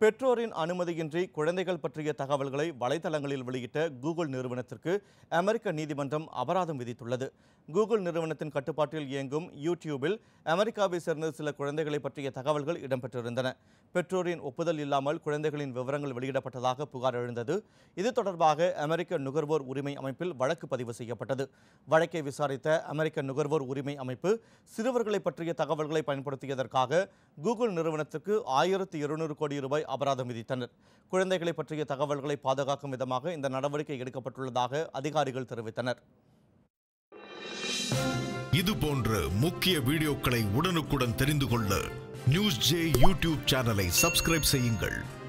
பெற்றோரின் அனுமதியின்றி குழந்தைகள் பற்றிய தகவல்களை வலைதளங்களில் வெளியிட்ட கூகுள் நிறுவனத்திற்கு அமெரிக்க நீதிமன்றம் அபராதம் விதித்துள்ளது. கூகுள் நிறுவனத்தின் கட்டுப்பாட்டில் இயங்கும் யூடியூபில் அமெரிக்காவை சேர்ந்த சில குழந்தைகளை பற்றிய தகவல்கள் இடம்பெற்றிருந்தன. பெற்றோரின் ஒப்புதல் இல்லாமல் குழந்தைகளின் விவரங்கள் வெளியிடப்பட்டதாக புகார் எழுந்தது. இது தொடர்பாக அமெரிக்க நுகர்வோர் உரிமை அமைப்பில் வழக்கு பதிவு செய்யப்பட்டது. வழக்கை விசாரித்த அமெரிக்க நுகர்வோர் உரிமை அமைப்பு சிறுவர்களை பற்றிய தகவல்களை பயன்படுத்தியதற்காக கூகுள் நிறுவனத்துக்கு 1200 கோடி ரூபாய் அபராதம் விதித்தனர். குழந்தைகளை பற்றிய தகவல்களை பாதுகாக்கும் விதமாக இந்த நடவடிக்கை எடுக்கப்பட்டுள்ளதாக அதிகாரிகள் தெரிவித்தனர். இது போன்ற முக்கிய வீடியோக்களை உடனுக்குடன் தெரிந்து கொள்ள நியூஸ் ஜே யூடியூப் சேனலை சப்ஸ்கிரைப் செய்யுங்கள்.